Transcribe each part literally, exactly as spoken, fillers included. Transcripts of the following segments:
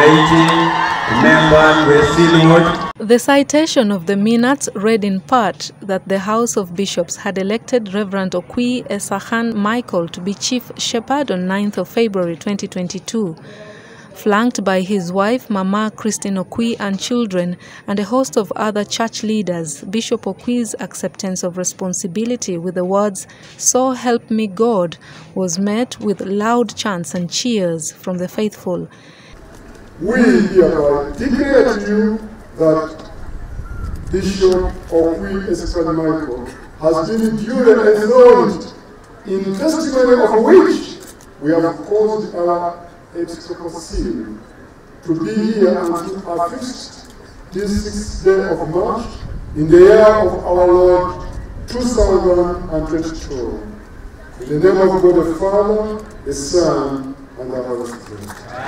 congratulating members of the The citation of the minutes read in part that the House of Bishops had elected Reverend Okwi Esakan Michael to be Chief Shepherd on ninth of February twenty twenty-two. Flanked by his wife, Mama Christine Okwi, and children, and a host of other church leaders, Bishop Okwi's acceptance of responsibility with the words, "So help me God," was met with loud chants and cheers from the faithful. We hereby declare to you that Bishop Okwi Esakan Michael has been duly enthroned, in testimony of which we have caused our episcopal seal to be here until our fixed this sixth day of March in the year of our Lord two thousand twenty-two. In the name of God the Father, the Son, and the Holy Spirit.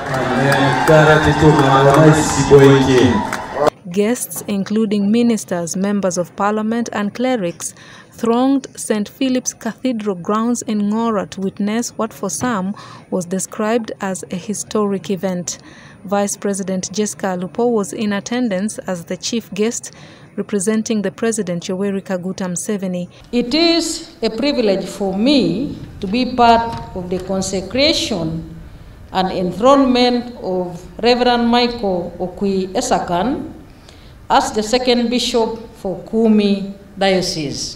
Amen. Guests, including ministers, members of parliament, and clerics, thronged Saint Philip's Cathedral grounds in Ngora to witness what for some was described as a historic event. Vice President Jessica Alupo was in attendance as the chief guest, representing the President Yoweri Kaguta Museveni. It is a privilege for me to be part of the consecration and enthronement of Reverend Michael Okwi Esakan as the second bishop for Kumi Diocese.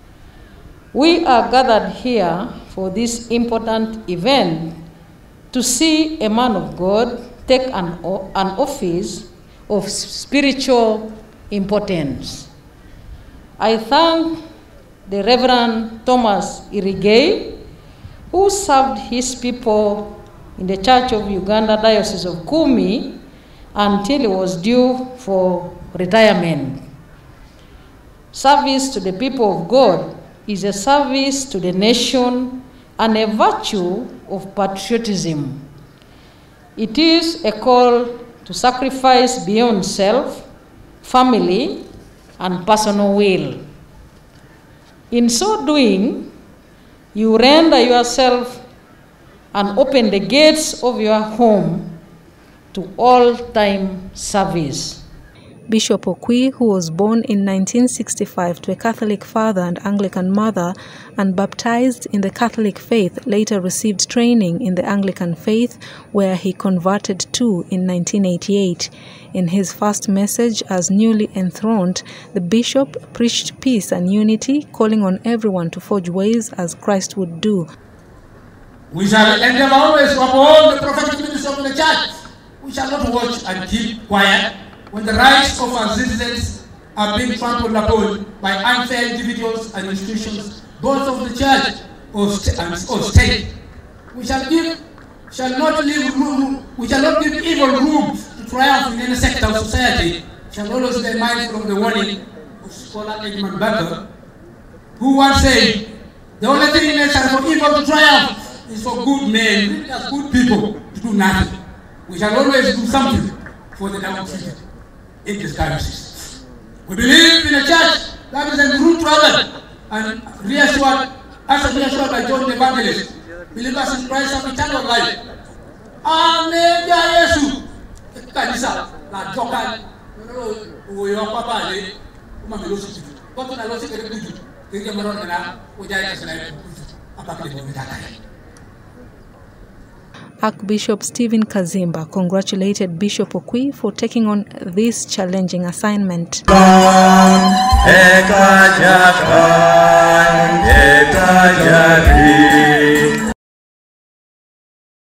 We are gathered here for this important event to see a man of God take an, an office of spiritual importance. I thank the Reverend Thomas Irigei, who served his people in the Church of Uganda Diocese of Kumi until he was due for retirement. Service to the people of God is a service to the nation and a virtue of patriotism. It is a call to sacrifice beyond self, family, and personal will. In so doing, you render yourself and open the gates of your home to all-time service. Bishop Okwi, who was born in nineteen sixty-five to a Catholic father and Anglican mother and baptized in the Catholic faith, later received training in the Anglican faith, where he converted to in nineteen eighty-eight. In his first message as newly enthroned, the bishop preached peace and unity, calling on everyone to forge ways as Christ would do. We shall endeavor always to uphold the prophetic ministry of the church. We shall not watch and keep quiet when the rights of our citizens are being trampled upon by unfair individuals and institutions, both of the church or, st and, or state. We shall give, shall not leave room, we shall not give evil room to triumph in any sector of society. We shall always be mindful of the warning of scholar Edmund Burke, who once said, "The only thing necessary for evil to triumph is for good men, as good people, to do nothing." We shall always do something for the downtrodden in this diocese. We believe in a church that is in root trouble and reassured, as reassured by John the Evangelist, believers in Christ have eternal life. Amen. Yesu. Kanisa la joka uyo papa le uma melosi. Kwa tuna losi kere kuju. Kiri maro na ujai kasana apakile bomidaka. Archbishop Stephen Kazimba congratulated Bishop Okwi for taking on this challenging assignment. Eka